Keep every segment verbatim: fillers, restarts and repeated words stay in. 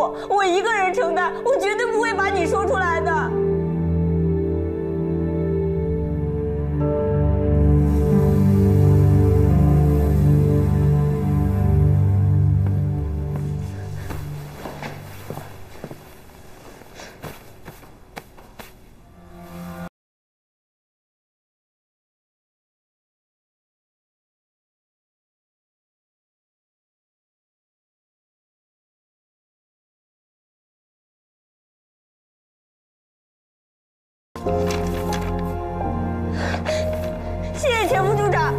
务，我一个人承担，我绝对不会把你说出来的。谢谢前副处长。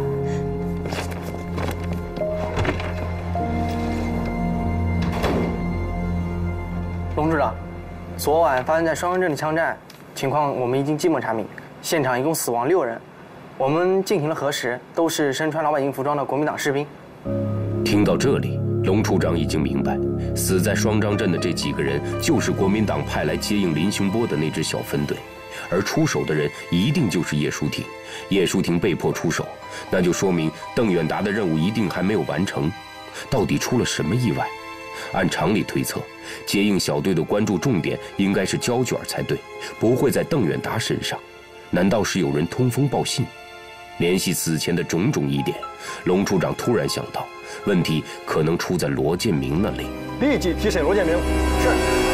龙处长，昨晚发生在双阳镇的枪战情况，我们已经基本查明，现场一共死亡六人，我们进行了核实，都是身穿老百姓服装的国民党士兵。 听到这里，龙处长已经明白，死在双张镇的这几个人就是国民党派来接应林雄波的那支小分队。而出手的人一定就是叶舒婷，叶舒婷被迫出手，那就说明邓远达的任务一定还没有完成。到底出了什么意外？按常理推测，接应小队的关注重点应该是胶卷才对，不会在邓远达身上。难道是有人通风报信？联系此前的种种疑点，龙处长突然想到，问题可能出在罗建明那里。 立即提审罗建明。是。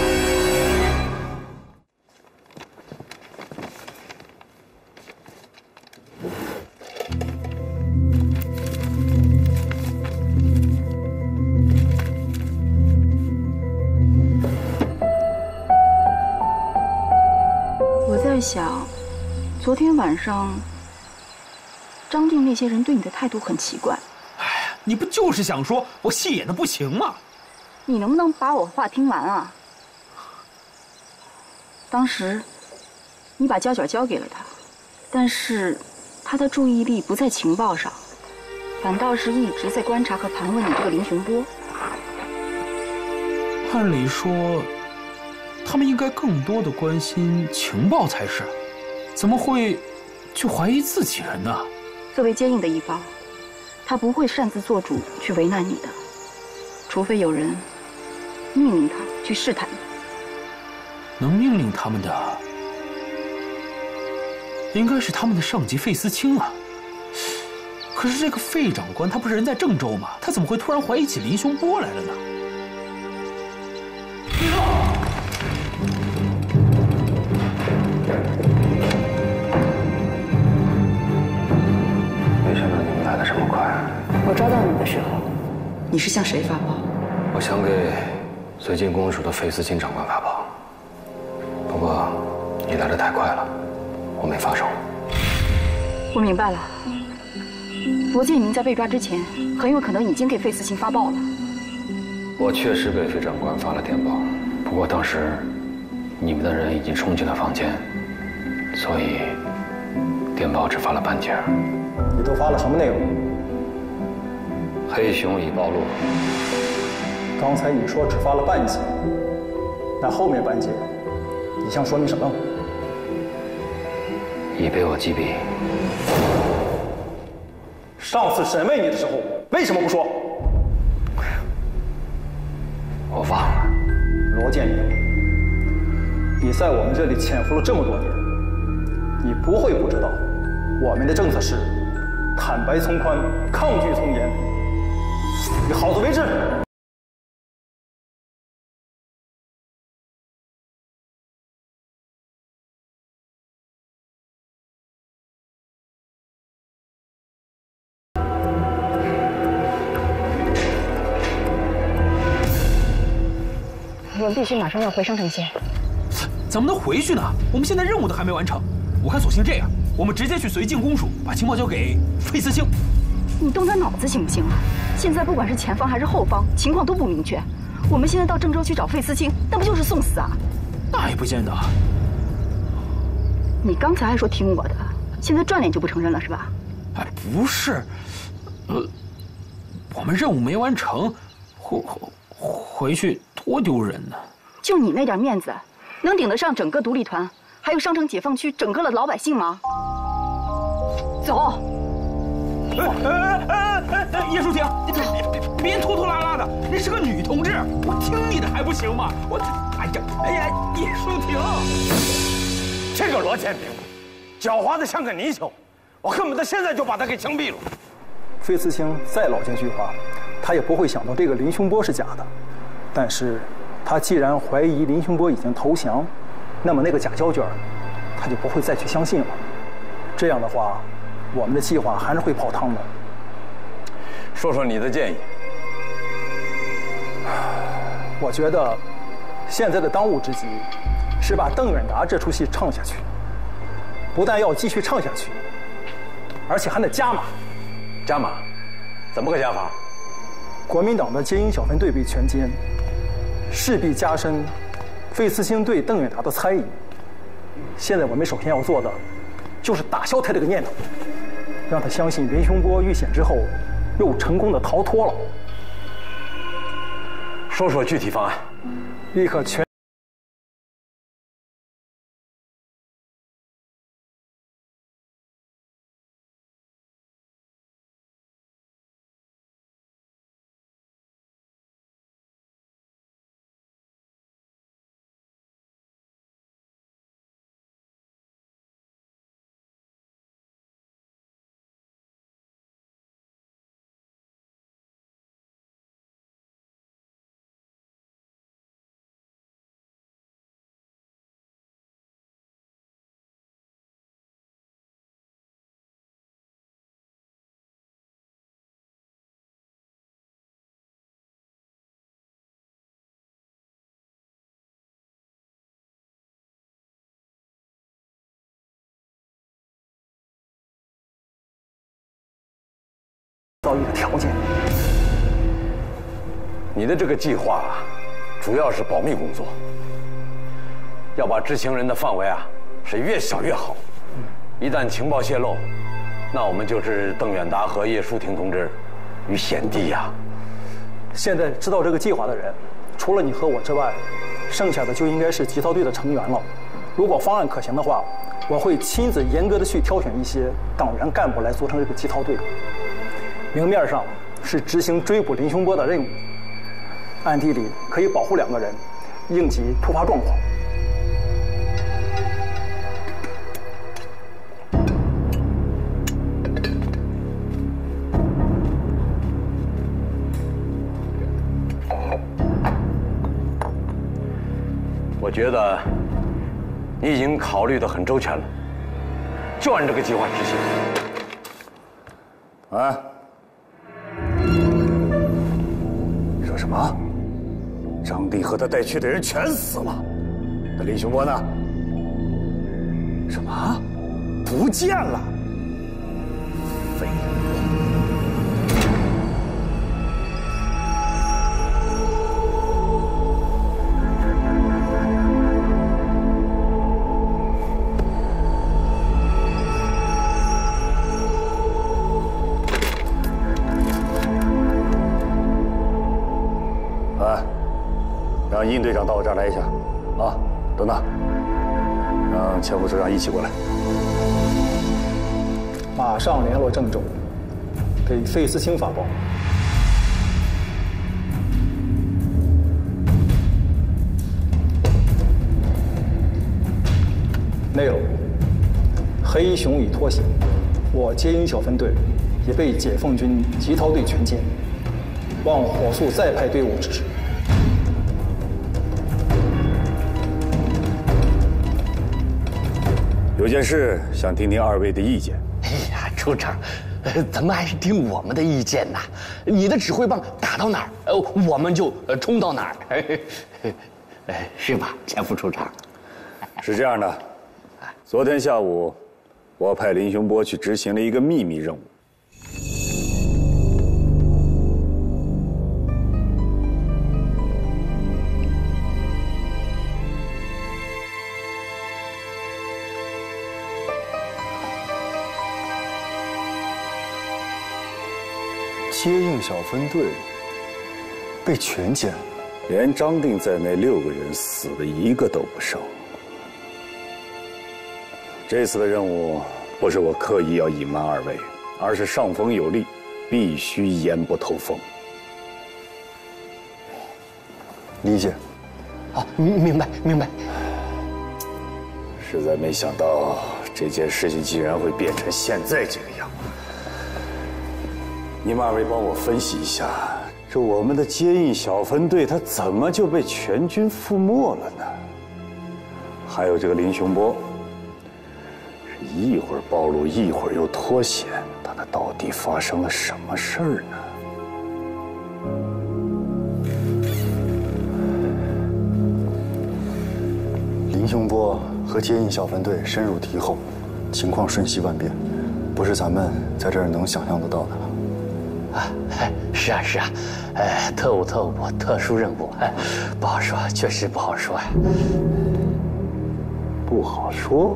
想，昨天晚上张静那些人对你的态度很奇怪。 哎呀，你不就是想说我戏演的不行吗？ 你能不能把我话听完啊？当时你把胶卷交给了他，但是他的注意力不在情报上，反倒是一直在观察和盘问你这个林雄波。 按理说，他们应该更多的关心情报才是，怎么会去怀疑自己人呢？ 作为接应的一方，他不会擅自做主去为难你的，除非有人命令他去试探你。 能命令他们的，应该是他们的上级费思清啊。可是这个费长官他不是人在郑州吗？他怎么会突然怀疑起林雄波来了呢？ 没想到你们来的这么快。 我抓到你的时候，你是向谁发报？ 我想给绥靖公署的费思清长官发报，不过你来的太快了，我没发手。 我明白了，罗建明在被抓之前，很有可能已经给费思清发报了。 我确实给费长官发了电报，不过当时你们的人已经冲进了房间，所以电报只发了半截。 你都发了什么内容？ 黑熊已暴露。 刚才你说只发了半截，那后面半截，你想说明什么？ 已被我击毙。 上次审问你的时候，为什么不说？ 我忘了。 罗建明，你在我们这里潜伏了这么多年，你不会不知道，我们的政策是坦白从宽，抗拒从严。你好自为之。 我们必须马上要回商城县。 怎么能回去呢？我们现在任务都还没完成。我看索性这样，我们直接去绥靖公署，把情报交给费思清。 你动点脑子行不行啊？现在不管是前方还是后方，情况都不明确。我们现在到郑州去找费思清，那不就是送死啊？ 那也不见得。 你刚才还说听我的，现在转脸就不承认了是吧？ 哎，不是，呃，我们任务没完成，回回去多丢人呢。 就你那点面子，能顶得上整个独立团，还有商城解放区整个的老百姓吗？走。 哎哎哎！ 叶淑婷，你别别别别拖拖拉拉的，那是个女同志，我听你的还不行吗？我这，哎呀，哎呀，叶淑婷， 这个罗建平，狡猾的像个泥鳅，我恨不得现在就把他给枪毙了。 费思清再老奸巨猾，他也不会想到这个林雄波是假的。但是，他既然怀疑林雄波已经投降，那么那个假胶卷，他就不会再去相信了。这样的话，我们的计划还是会泡汤的。 说说你的建议。 我觉得，现在的当务之急是把邓远达这出戏唱下去。不但要继续唱下去，而且还得加码。 加码？怎么个加法？ 国民党的接应小分队被全歼，势必加深费思清对邓远达的猜疑。现在我们首先要做的，就是打消他这个念头，让他相信林雄波遇险之后，又成功的逃脱了。 说说具体方案。 立刻全。造一个条件。 你的这个计划啊，主要是保密工作，要把知情人的范围啊是越小越好。一旦情报泄露，那我们就置邓远达和叶淑婷同志于险地呀。 现在知道这个计划的人，除了你和我之外，剩下的就应该是集操队的成员了。如果方案可行的话，我会亲自严格的去挑选一些党员干部来组成这个集操队。明面上是执行追捕林雄波的任务，暗地里可以保护两个人，应急突发状况。 我觉得你已经考虑得很周全了，就按这个计划执行。 啊？你说什么？张定和他带去的人全死了，那林雄波呢？什么？不见了？废物！让殷队长到我这儿来一下，啊，等等，让钱副处长一起过来。 马上联络郑州，给费思清发报。内容：黑熊已脱险，我接应小分队也被解放军集操队全歼，望火速再派队伍支持。 有件事想听听二位的意见。 哎呀，处长，咱们还是听我们的意见呐。你的指挥棒打到哪儿，呃，我们就冲到哪儿，是吧，钱副处长？ 是这样的，昨天下午，我派林雄波去执行了一个秘密任务。 接应小分队被全歼， 连张定在内六个人死的一个都不剩。这次的任务不是我刻意要隐瞒二位，而是上峰有利， 必须言不透风。 理解。 啊，明明白明白。 实在没想到这件事情竟然会变成现在这个样。你们二位帮我分析一下，这我们的接应小分队他怎么就被全军覆没了呢？还有这个林雄波，是一会儿暴露，一会儿又脱险，他那到底发生了什么事儿呢？ 林雄波和接应小分队深入敌后，情况瞬息万变，不是咱们在这儿能想象得到的。 啊，是啊是啊，哎，特务特务特殊任务，哎，不好说，确实不好说呀。 不好说？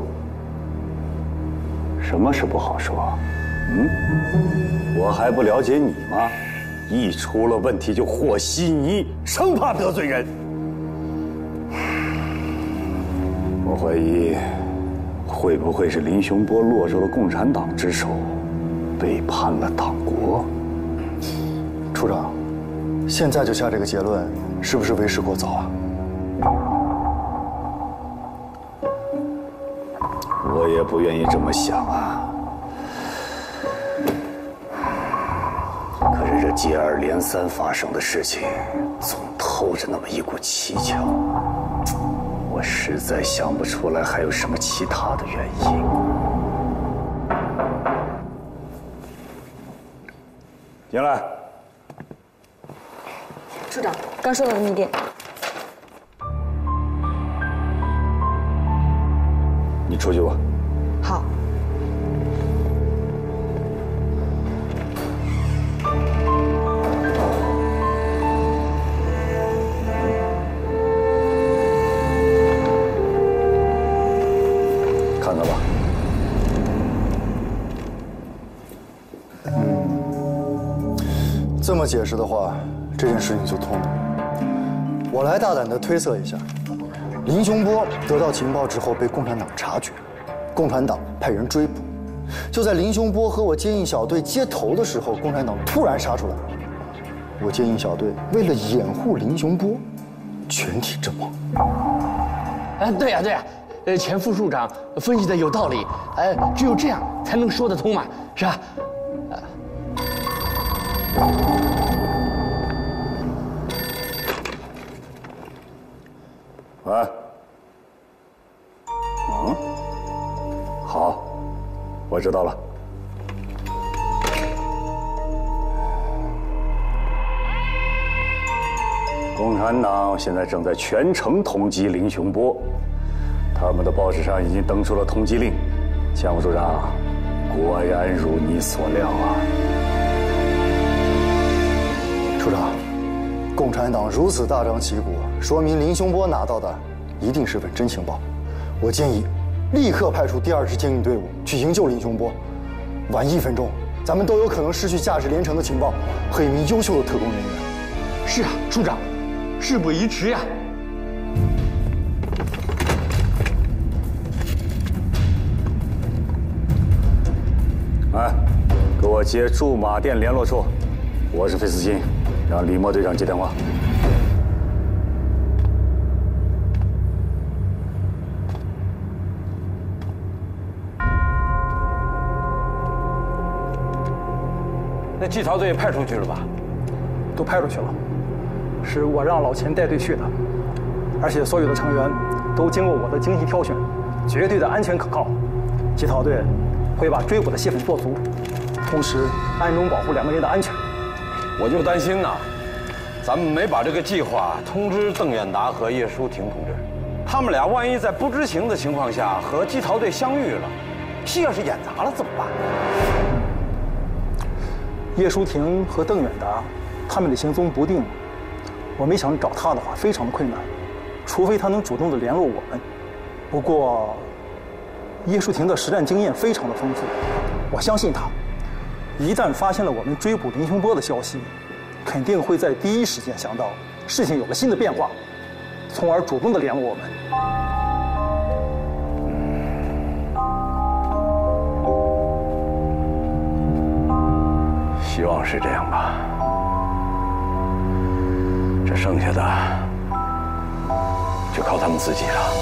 什么是不好说？嗯，我还不了解你吗？一出了问题就和稀泥，生怕得罪人。我怀疑，会不会是林雄波落入了共产党之手，背叛了党国？ 处长，现在就下这个结论，是不是为时过早啊？ 我也不愿意这么想啊。可是这接二连三发生的事情，总透着那么一股蹊跷。我实在想不出来还有什么其他的原因。进来。 处长，刚收到的密电。 你出去吧。 好。 看看吧。嗯，这么解释的话，这件事情就通了。我来大胆地推测一下，林雄波得到情报之后被共产党察觉，共产党派人追捕。就在林雄波和我接应小队接头的时候，共产党突然杀出来。我接应小队为了掩护林雄波，全体阵亡。 哎，对呀对呀，呃，钱副处长分析的有道理，哎，只有这样才能说得通嘛，是吧？ 喂。嗯，好，我知道了。共产党现在正在全城通缉林雄波，他们的报纸上已经登出了通缉令。钱副处长，果然如你所料啊！ 处长，共产党如此大张旗鼓，说明林雄波拿到的一定是份真情报。我建议立刻派出第二支接应队伍去营救林雄波。晚一分钟，咱们都有可能失去价值连城的情报和一名优秀的特工人员。 是啊，处长，事不宜迟呀。 哎，给我接驻马店联络处，我是费思清，让李莫队长接电话。 那稽查队派出去了吧？ 都派出去了，是我让老钱带队去的，而且所有的成员都经过我的精细挑选，绝对的安全可靠。稽查队会把追捕的戏份做足，同时暗中保护两个人的安全。 我就担心呐，咱们没把这个计划通知邓远达和叶舒婷同志，他们俩万一在不知情的情况下和稽查队相遇了，戏要是演砸了怎么办？ 叶舒婷和邓远达，他们的行踪不定，我们想找他的话非常的困难，除非他能主动的联络我们。不过，叶舒婷的实战经验非常的丰富，我相信他，一旦发现了我们追捕林雄波的消息，肯定会在第一时间想到事情有了新的变化，从而主动的联络我们。 希望是这样吧，这剩下的就靠他们自己了。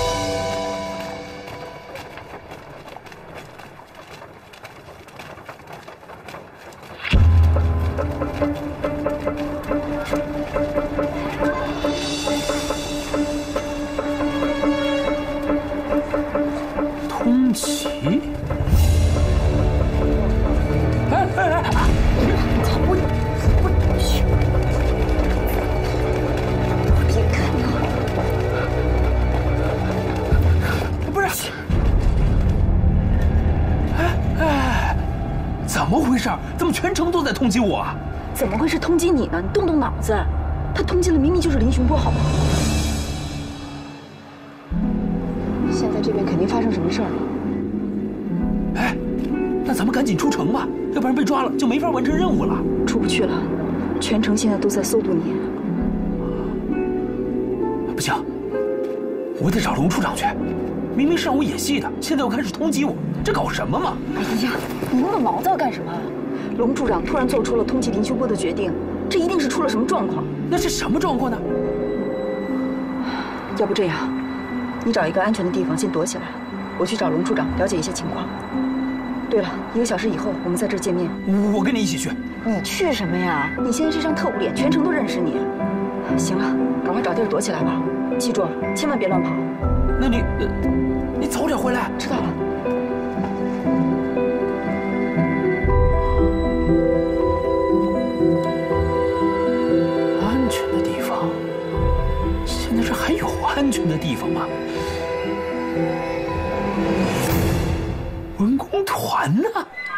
通缉？哎哎哎！我我去！别看我！不是！哎哎！怎么回事？怎么全城都在通缉我啊？ 怎么会是通缉你呢？你动动脑子，他通缉的明明就是林雄波，好不好？现在这边肯定发生什么事儿了。 哎，那咱们赶紧出城吧，要不然被抓了就没法完成任务了。 出不去了，全城现在都在搜捕你。 不行，我得找龙处长去。明明是让我演戏的，现在又开始通缉我，这搞什么嘛？ 哎呀，你那么毛躁干什么？龙处长突然做出了通缉林修波的决定，这一定是出了什么状况。 那是什么状况呢？ 要不这样，你找一个安全的地方先躲起来，我去找龙处长了解一下情况。对了，一个小时以后我们在这儿见面。 我跟你一起去。 你去什么呀？你现在这张特务脸，全城都认识你。行了，赶快找地儿躲起来吧，记住了，千万别乱跑。 那你，你早点回来。 知道了。 安全的地方？现在这还有安全的地方吗？文工团呢？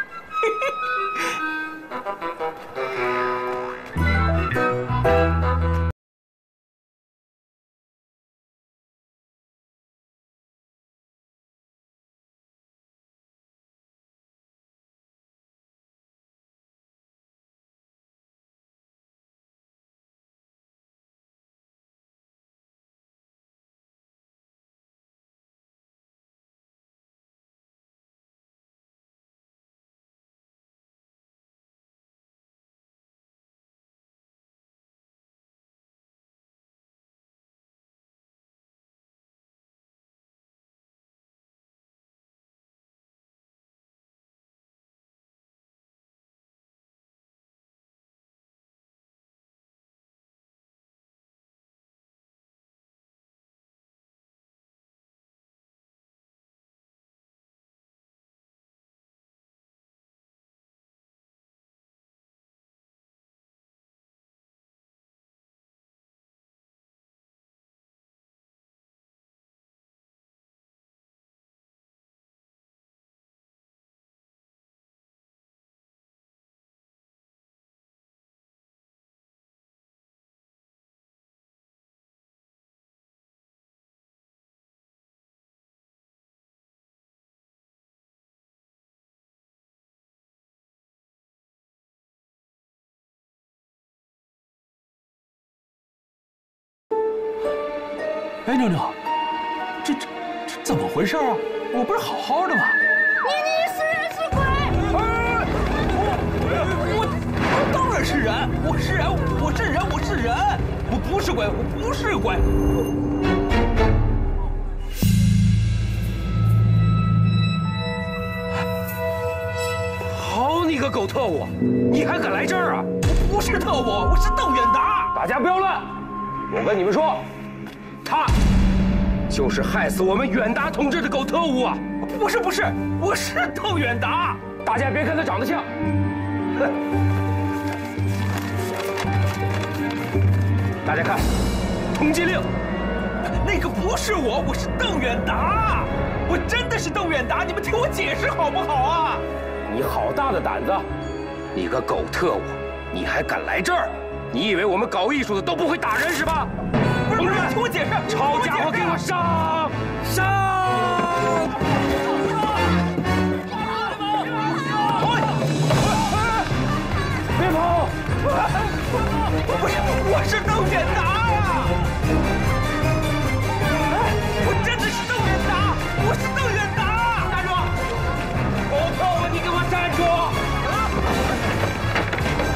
哎，妞妞，这这这怎么回事啊？我不是好好的吗？ 你你是人是鬼？ 哎，我我我当然是人，我是人，我是人，我是人，我不是鬼，我不是鬼。 好你个狗特务，你还敢来这儿啊？ 我不是特务，我是邓远达。 大家不要乱，我跟你们说。他就是害死我们远达同志的狗特务啊！ 不是不是，我是邓远达。 大家别看他长得像，哼！大家看，通缉令， 那个不是我，我是邓远达，我真的是邓远达，你们听我解释好不好啊？ 你好大的胆子！你个狗特务，你还敢来这儿？你以为我们搞艺术的都不会打人是吧？ 不是，听我解释！ 抄家伙，给我上！上！别跑！ 不是，我是邓远达呀！我真的是邓远达，我是邓远达！ 站住！狗特务，你给我站住！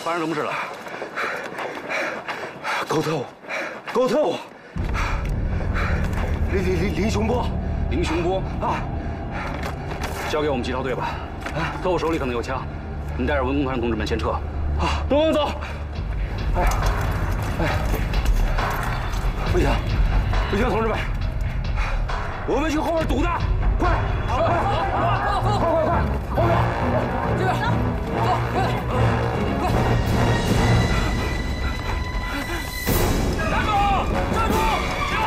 发生什么事了？狗特务，狗特务，林林林林雄波，林雄波啊！交给我们机刀队吧。啊，特务手里可能有枪，你带着文工团同志们先撤。啊，东风走。哎，哎，不行，不行，同志们，我们去后面堵他，快！好，快，快，快，快，后面，这边，走，快点，快！站住！站住！停！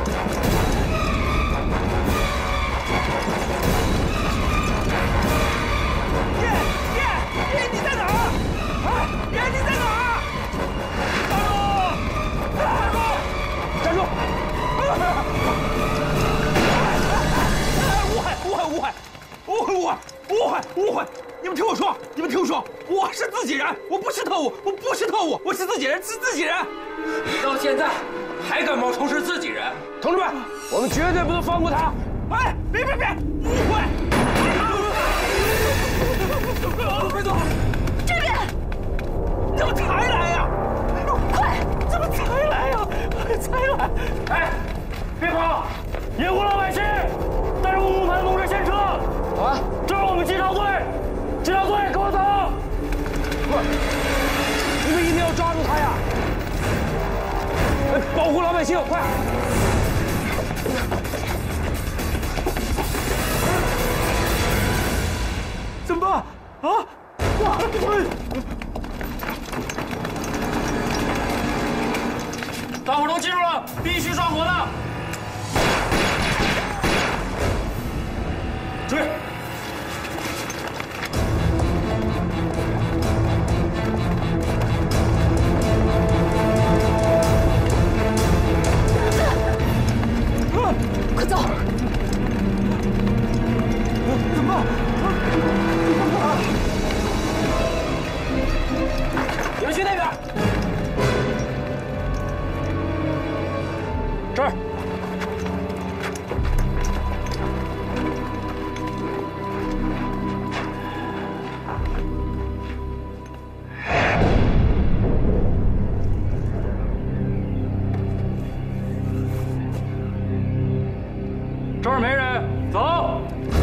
爷爷爷，你在哪儿？啊，爷你在哪儿？站住！站住！站住！误会误会误会误会误会误会误会！你们听我说，你们听我说，我是自己人，我不是特务，我不是特务，我是自己人，是自己人。你到现在还敢冒充是自己人？同志们，我们绝对不能放过他！哎，别别别，误会！别走， 这边， 你怎么才来呀？ 快， 怎么才来呀？才来！哎，别跑，野狐老百姓，带着文工团同志先撤！啊，这是我们机刀队，机刀队跟我走！快，你们一定要抓住他呀！保护老百姓，快！怎么办？啊！哇！大伙都记住了，必须上火的。追！ 快走！ 怎么办？你们去那边。这儿。这儿没人，走。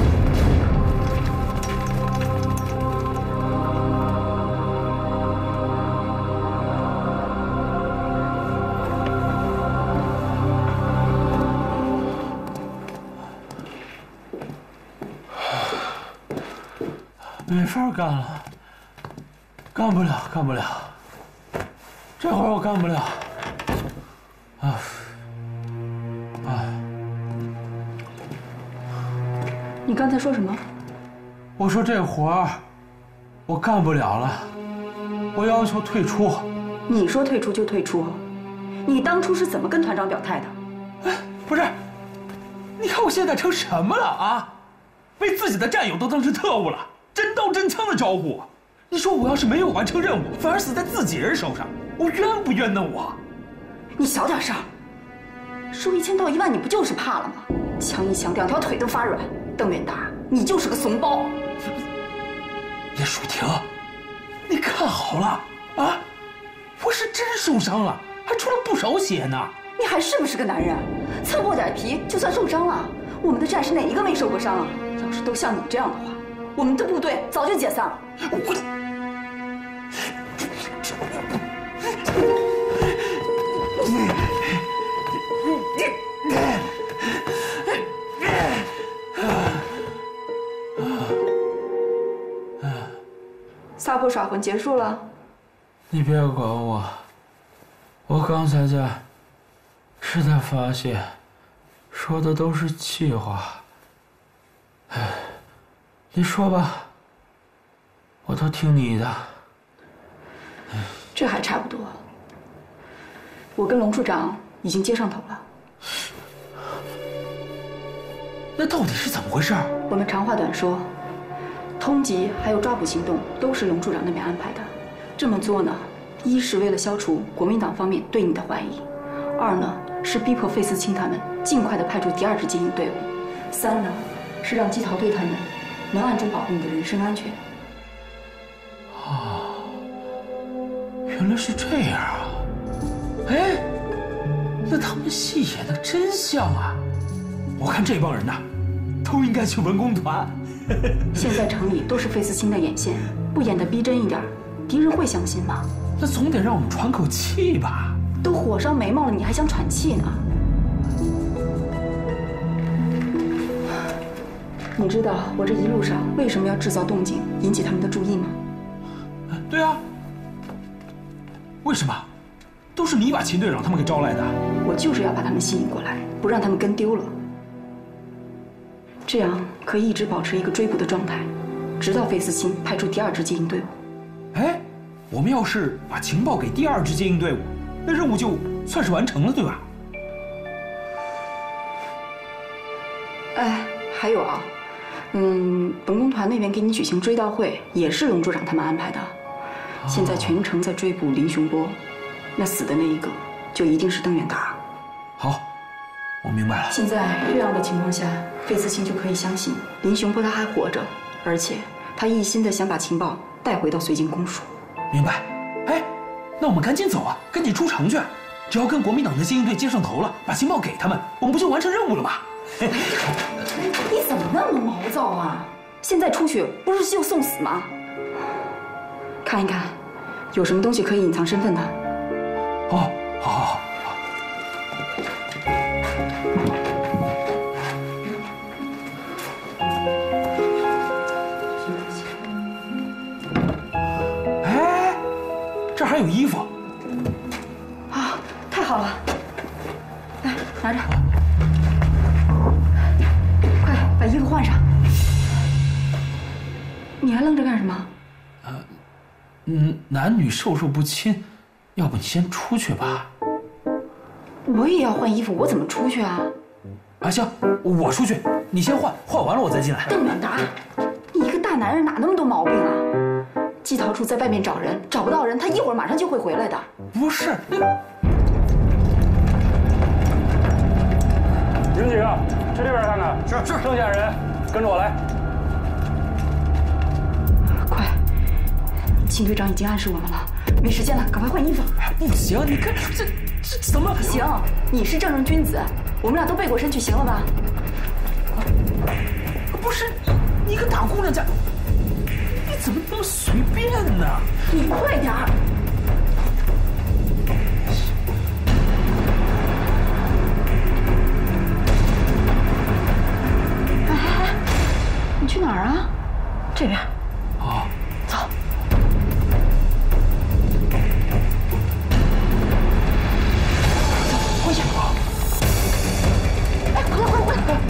没法干了，干不了，干不了，这活我干不了。啊，啊！ 你刚才说什么？ 我说这活儿我干不了了，我要求退出。 你说退出就退出？你当初是怎么跟团长表态的？ 哎，不是，你看我现在成什么了啊？被自己的战友都当成特务了。真刀真枪的招呼，你说我要是没有完成任务，反而死在自己人手上，我冤不冤呢？我， 你小点声，说一千道一万，你不就是怕了吗？枪一响，两条腿都发软。邓远达，你就是个怂包。 叶舒婷，你看好了啊！我是真受伤了，还出了不少血呢。 你还是不是个男人？蹭破点皮就算受伤了？我们的战士哪一个没受过伤啊？要是都像你这样的话，我们的部队早就解散了。我。撒泼耍混结束了。 你别管我，我刚才在是在发泄，说的都是气话。哎，你说吧，我都听你的。 这还差不多。我跟龙处长已经接上头了。 那到底是怎么回事？ 我们长话短说，通缉还有抓捕行动都是龙处长那边安排的。这么做呢，一是为了消除国民党方面对你的怀疑，二呢是逼迫费思清他们尽快的派出第二支接应队伍，三呢是让基陶队他们能暗中保护你的人身安全。 啊， 原来是这样啊！哎，那他们戏演的真像啊！我看这帮人呐，都应该去文工团。 现在城里都是费斯清的眼线，不演的逼真一点，敌人会相信吗？ 那总得让我们喘口气吧。 都火烧眉毛了，你还想喘气呢？你知道我这一路上为什么要制造动静，引起他们的注意吗？ 对啊。为什么？都是你把秦队长他们给招来的。 我就是要把他们吸引过来，不让他们跟丢了。这样可以一直保持一个追捕的状态，直到费斯钦派出第二支接应队伍。 哎，我们要是把情报给第二支接应队伍，那任务就算是完成了，对吧？ 哎，还有啊，嗯，文工团那边给你举行追悼会，也是龙组长他们安排的。现在全城在追捕林雄波，那死的那一个就一定是邓远达。 好，我明白了。 现在这样的情况下，费斯钦就可以相信林雄波他还活着，而且他一心的想把情报带回到绥靖公署。 明白。哎，那我们赶紧走啊，赶紧出城去。只要跟国民党的接应队接上头了，把情报给他们，我们不就完成任务了吗？ 你怎么那么毛躁啊？现在出去不是就送死吗？看一看，有什么东西可以隐藏身份的？ 哦，好好好。哎，这还有衣服。 啊，太好了！来，拿着。快把衣服换上。你还愣着干什么？ 呃，嗯，男女授受不亲，要不你先出去吧。 我也要换衣服，我怎么出去啊？ 啊，行，我出去，你先换，换完了我再进来。 邓远达，你一个大男人哪那么多毛病啊？季陶处在外面找人，找不到人，他一会儿马上就会回来的。 不是， 你们几个去这边看看。是是，剩下人跟着我来。 快，秦队长已经暗示我们了，没时间了，赶快换衣服。 不行，你看这这怎么行？你是正人君子，我们俩都背过身去，行了吧？ 不是，你一个大姑娘家，你怎么那么随便呢？ 你快点儿！哎哎哎，你去哪儿啊？这边。 哦， 走。走，回去。哎，快快快快！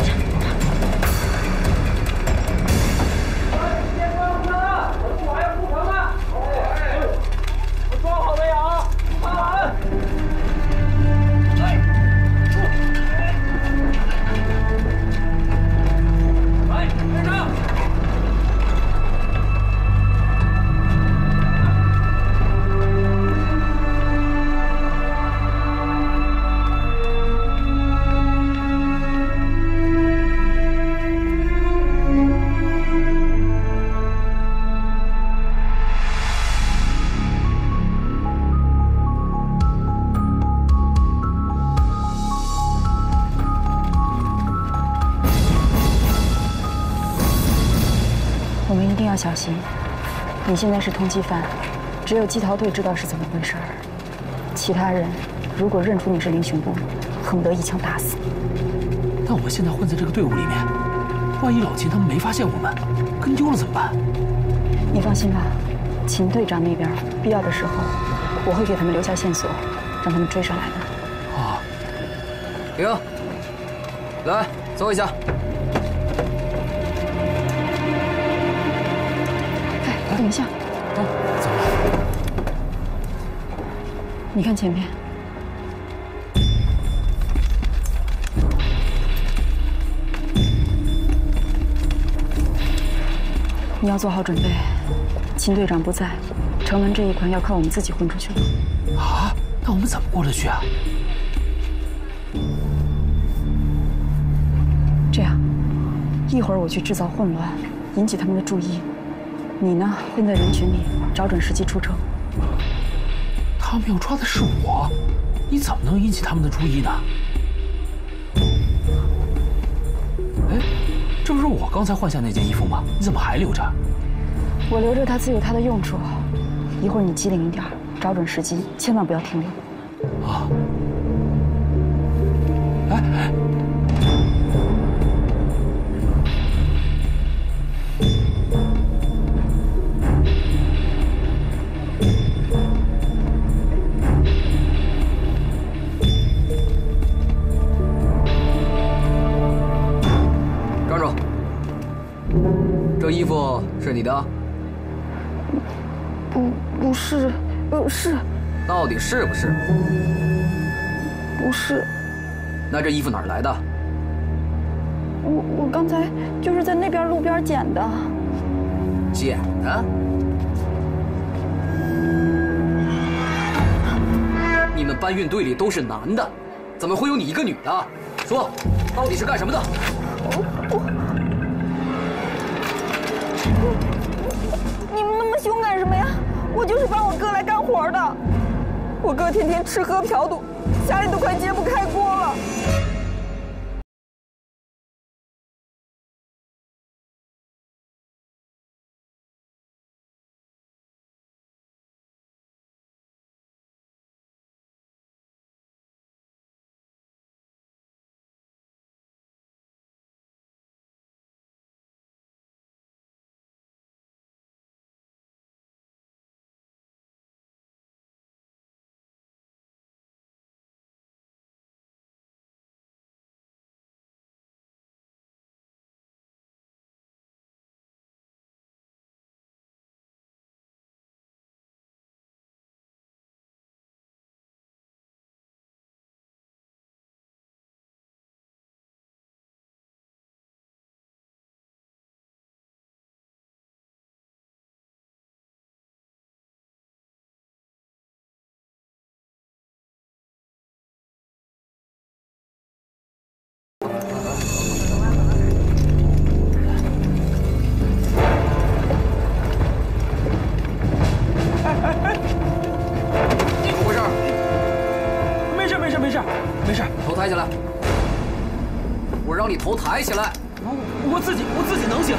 要小心，你现在是通缉犯，只有季陶队知道是怎么回事儿。其他人如果认出你是林雄波，恨不得一枪打死你。 但我们现在混在这个队伍里面，万一老秦他们没发现我们，跟丢了怎么办？ 你放心吧，秦队长那边必要的时候，我会给他们留下线索，让他们追上来的。 啊， 停，来坐一下。 等一下， 哦，怎么了？ 你看前面，你要做好准备。秦队长不在，城门这一关要靠我们自己混出去了。 啊？那我们怎么过得去啊？ 这样，一会儿我去制造混乱，引起他们的注意。你呢，混在人群里，找准时机出城。 他们要抓的是我，你怎么能引起他们的注意呢？哎，这不是我刚才换下那件衣服吗？你怎么还留着？ 我留着它自有它的用处。一会儿你机灵一点，找准时机，千万不要停留。 啊！哎哎！ 站住！这衣服是你的？ 不，不是，呃，是。 到底是不是？ 不是。 那这衣服哪儿来的？ 我我刚才就是在那边路边捡的。 捡的？你们搬运队里都是男的，怎么会有你一个女的？说，到底是干什么的？ 我我。你们那么凶干什么呀？我就是帮我哥来干活的。我哥天天吃喝嫖赌，家里都快揭不开锅了。 抬起来！我让你头抬起来！ 我我自己我自己能行。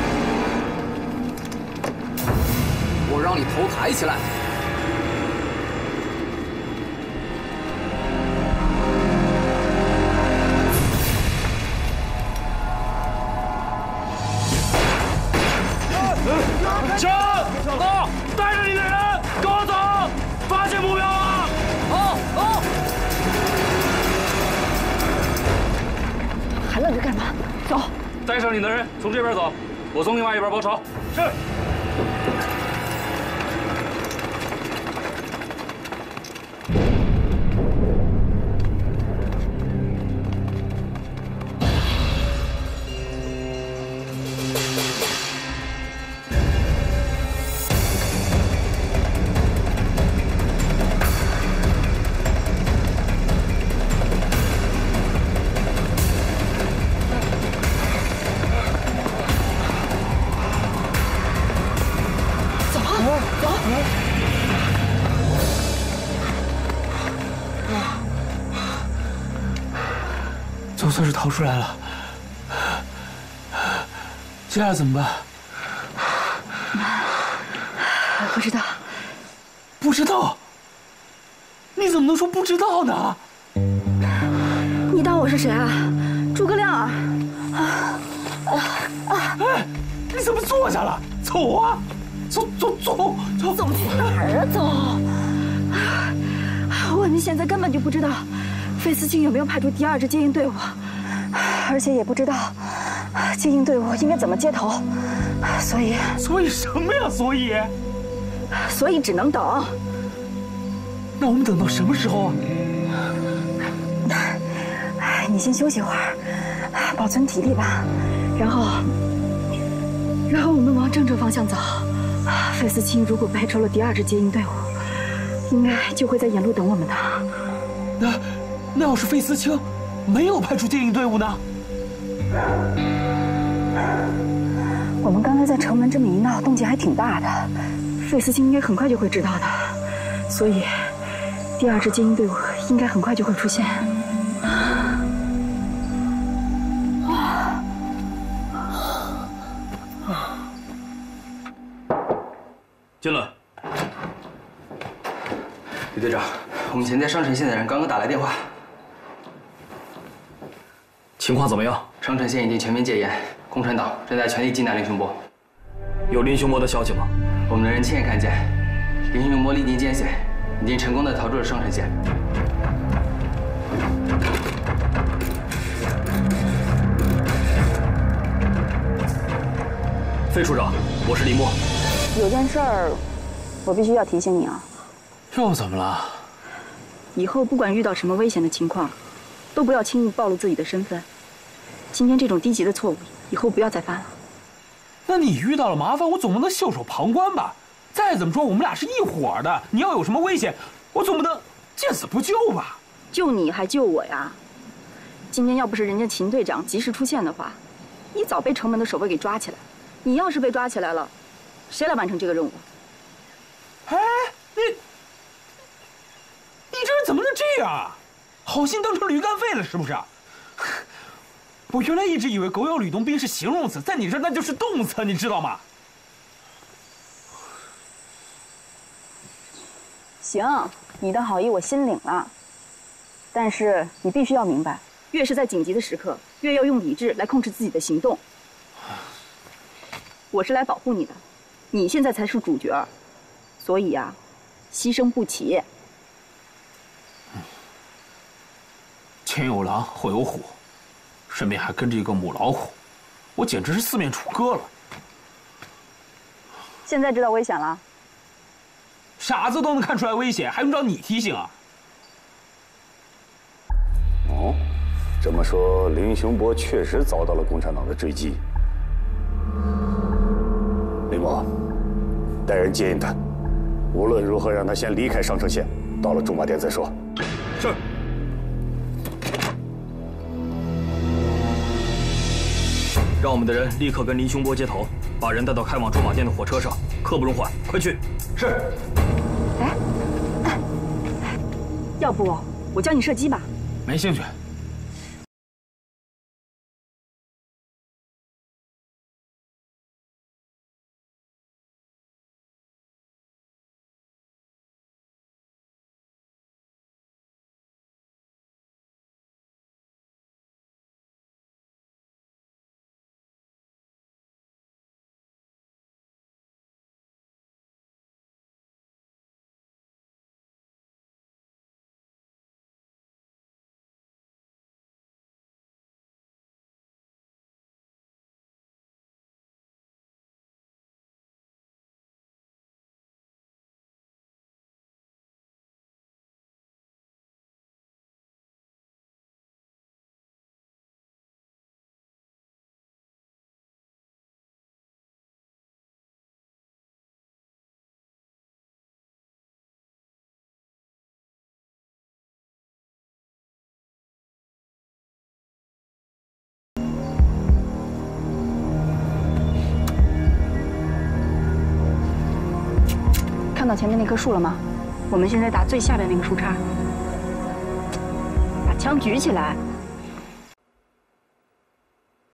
我让你头抬起来！ 枪！走！带着你的人跟我走！发现目标了！ 好，走！ 还愣着干嘛？走！ 带上你的人从这边走，我从另外一边包抄。是。 总算是逃出来了，接下来怎么办？ 不知道。 不知道？你怎么能说不知道呢？ 你当我是谁啊？诸葛亮啊！ 啊！哎，你怎么坐下了？走啊！走走走走！ 走去哪儿啊？走！我们现在根本就不知道费思清有没有派出第二支接应队伍，而且也不知道接应队伍应该怎么接头，所以…… 所以什么呀？所以…… 所以只能等。 那我们等到什么时候啊？ 你先休息会儿，保存体力吧。然后，然后我们往郑州方向走。费思清如果派出了第二支接应队伍，应该就会在沿路等我们的。 那，那要是费思清没有派出接应队伍呢？ 我们刚才在城门这么一闹，动静还挺大的，费思清应该很快就会知道的。所以， 第二支接应队伍应该很快就会出现。 进来。 李队长，我们前在商城县的人刚刚打来电话， 情况怎么样？ 商城县已经全面戒严，共产党正在全力缉拿林雄波。 有林雄波的消息吗？ 我们的人亲眼看见，林雄波历经艰险，已经成功的逃出了商城县。 费处长，我是李默。 有件事儿，我必须要提醒你啊。 又怎么了？ 以后不管遇到什么危险的情况，都不要轻易暴露自己的身份。今天这种低级的错误，以后不要再犯了。 那你遇到了麻烦，我总不能袖手旁观吧？再怎么说，我们俩是一伙的。你要有什么危险，我总不能见死不救吧？ 救你还救我呀？今天要不是人家秦队长及时出现的话，你早被城门的守卫给抓起来。你要是被抓起来了，谁来完成这个任务？ 哎，你你这人怎么能这样啊？好心当成驴肝肺了是不是？我原来一直以为狗咬吕洞宾是形容词，在你这儿那就是动词，你知道吗？ 行，你的好意我心领了，但是你必须要明白，越是在紧急的时刻，越要用理智来控制自己的行动。我是来保护你的，你现在才是主角，所以呀、啊，牺牲不起。 前有狼，后有虎，身边还跟着一个母老虎，我简直是四面楚歌了。 现在知道危险了？ 傻子都能看出来危险，还用着你提醒啊？ 哦，这么说，林雄波确实遭到了共产党的追击。李默，带人接应他，无论如何让他先离开商城县，到了驻马店再说。 是。让我们的人立刻跟林雄波接头，把人带到开往驻马店的火车上，刻不容缓，快去！ 是。 哎，哎，要不我教你射击吧？ 没兴趣。 看到前面那棵树了吗？我们现在打最下边那个树杈，把枪举起来。